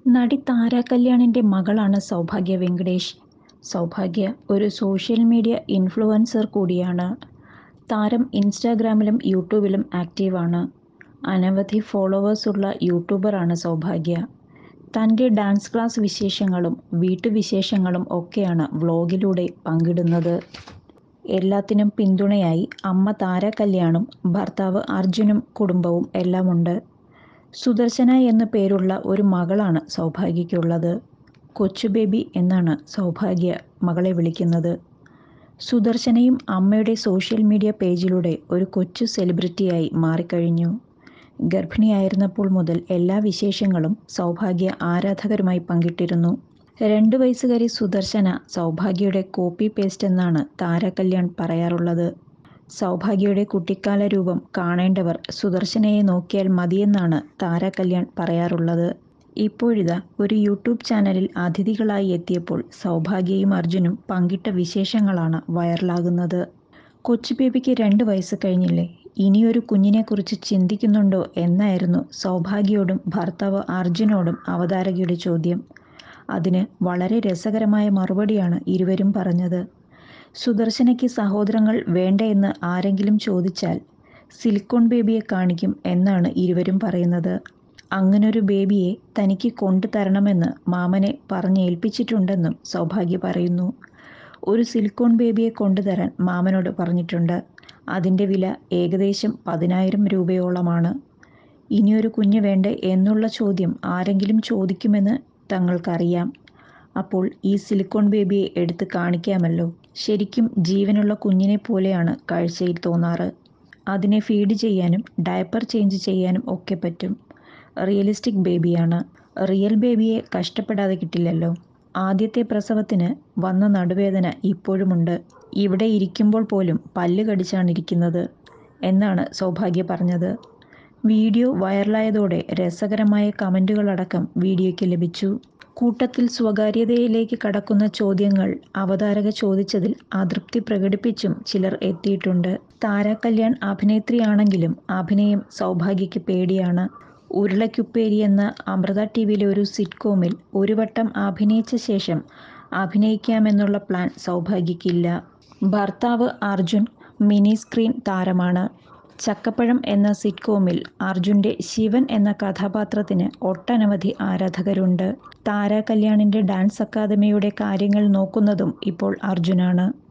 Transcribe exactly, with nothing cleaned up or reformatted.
നടി താര കല്യാണിൻ്റെ മകളാണ് സൗഭാഗ്യ വെങ്കടേഷ്. സൗഭാഗ്യ ഒരു സോഷ്യൽ മീഡിയ ഇൻഫ്ലുവൻസർ കൂടിയാണ്. താരം ഇൻസ്റ്റാഗ്രാമിലും യൂട്യൂബിലും ആക്റ്റീവാണ്. അനവധി ഫോളോവേഴ്സുള്ള യൂട്യൂബറാണ് സൗഭാഗ്യ. തൻ്റെ ഡാൻസ് ക്ലാസ് വിശേഷങ്ങളും വീട്ടുവിശേഷങ്ങളും ഒക്കെയാണ് വ്ളോഗിലൂടെ പങ്കിടുന്നത്. എല്ലാത്തിനും പിന്തുണയായി അമ്മ താര കല്യാണും ഭർത്താവ് അർജുനും കുടുംബവും എല്ലാമുണ്ട്. സുദർശന എന്നു പേരുള്ള ഒരു മകളാണ് സൗഭാഗ്യയ്ക്കുള്ളത്. കൊച്ചു ബേബി എന്നാണ് സൗഭാഗ്യ മകളെ വിളിക്കുന്നത്. സുദർശനയും അമ്മയുടെ സോഷ്യൽ മീഡിയ പേജിലൂടെ ഒരു കൊച്ചു സെലിബ്രിറ്റിയായി മാറിക്കഴിഞ്ഞു. ഗർഭിണിയായിരുന്നപ്പോൾ മുതൽ എല്ലാ വിശേഷങ്ങളും സൗഭാഗ്യ ആരാധകരുമായി പങ്കിട്ടിരുന്നു. രണ്ട് വയസ്സുകാരി സുദർശന സൗഭാഗ്യയുടെ കോപ്പി പേസ്റ്റ് എന്നാണ് താര കല്യാൺ പറയാറുള്ളത്. സൗഭാഗ്യയുടെ കുട്ടിക്കാല രൂപം കാണേണ്ടവർ സുദർശനയെ നോക്കിയാൽ മതിയെന്നാണ് താര കല്യാൺ പറയാറുള്ളത്. ഇപ്പോഴിതാ ഒരു യൂട്യൂബ് ചാനലിൽ അതിഥികളായി എത്തിയപ്പോൾ സൗഭാഗ്യയും അർജുനും പങ്കിട്ട വിശേഷങ്ങളാണ് വൈറലാകുന്നത്. കൊച്ചു ബേബിക്ക് രണ്ട് വയസ്സ് കഴിഞ്ഞില്ലേ, ഇനിയൊരു കുഞ്ഞിനെക്കുറിച്ച് ചിന്തിക്കുന്നുണ്ടോ എന്നായിരുന്നു സൗഭാഗ്യയോടും ഭർത്താവ് അർജുനോടും അവതാരകയുടെ ചോദ്യം. അതിന് വളരെ രസകരമായ മറുപടിയാണ് ഇരുവരും പറഞ്ഞത്. സുദർശനയ്ക്ക് സഹോദരങ്ങൾ വേണ്ട എന്ന് ആരെങ്കിലും ചോദിച്ചാൽ സിലിക്കോൺ ബേബിയെ കാണിക്കും എന്നാണ് ഇരുവരും പറയുന്നത്. അങ്ങനൊരു ബേബിയെ തനിക്ക് കൊണ്ടു തരണമെന്ന് മാമനെ പറഞ്ഞേൽപ്പിച്ചിട്ടുണ്ടെന്നും സൗഭാഗ്യ പറയുന്നു. ഒരു സിലിക്കോൺ ബേബിയെ കൊണ്ടുതരാൻ മാമനോട് പറഞ്ഞിട്ടുണ്ട്. അതിൻ്റെ വില ഏകദേശം പതിനായിരം രൂപയോളമാണ്. ഇനിയൊരു കുഞ്ഞ് വേണ്ടേ എന്നുള്ള ചോദ്യം ആരെങ്കിലും ചോദിക്കുമെന്ന് തങ്ങൾക്കറിയാം. അപ്പോൾ ഈ സിലിക്കോൺ ബേബിയെ എടുത്ത് കാണിക്കാമല്ലോ. ശരിക്കും ജീവനുള്ള കുഞ്ഞിനെ പോലെയാണ് കാഴ്ചയിൽ തോന്നാറ്. അതിനെ ഫീഡ് ചെയ്യാനും ഡയപ്പർ ചേഞ്ച് ചെയ്യാനും ഒക്കെ പറ്റും. റിയലിസ്റ്റിക് ബേബിയാണ്. റിയൽ ബേബിയെ കഷ്ടപ്പെടാതെ കിട്ടില്ലല്ലോ. ആദ്യത്തെ പ്രസവത്തിന് വന്ന നടുവേദന ഇപ്പോഴുമുണ്ട്. ഇവിടെ ഇരിക്കുമ്പോൾ പോലും പല്ല് കടിച്ചാണ് ഇരിക്കുന്നത് എന്നാണ് സൗഭാഗ്യ പറഞ്ഞത്. വീഡിയോ വൈറലായതോടെ രസകരമായ കമൻറ്റുകളടക്കം വീഡിയോയ്ക്ക് ലഭിച്ചു. കൂട്ടത്തിൽ സ്വകാര്യതയിലേക്ക് കടക്കുന്ന ചോദ്യങ്ങൾ അവതാരക ചോദിച്ചതിൽ അതൃപ്തി പ്രകടിപ്പിച്ചും ചിലർ എത്തിയിട്ടുണ്ട്. താര കല്യാൺ അഭിനേത്രിയാണെങ്കിലും അഭിനയം സൗഭാഗ്യയ്ക്ക് പേടിയാണ്. ഉരുളക്കുപ്പേരി എന്ന അമൃത ടി വിയിലെ ഒരു സിറ്റ്കോമിൽ ഒരു വട്ടം അഭിനയിച്ച ശേഷം അഭിനയിക്കാമെന്നുള്ള പ്ലാൻ സൗഭാഗ്യയ്ക്കില്ല. ഭർത്താവ് അർജുൻ മിനി സ്ക്രീൻ താരമാണ്. ചക്കപ്പഴം എന്ന സിറ്റ്കോമിൽ അർജുൻ്റെ ശിവൻ എന്ന കഥാപാത്രത്തിന് ഒട്ടനവധി ആരാധകരുണ്ട്. താര കല്യാണിൻ്റെ ഡാൻസ് അക്കാദമിയുടെ കാര്യങ്ങൾ നോക്കുന്നതും ഇപ്പോൾ അർജുനാണ്.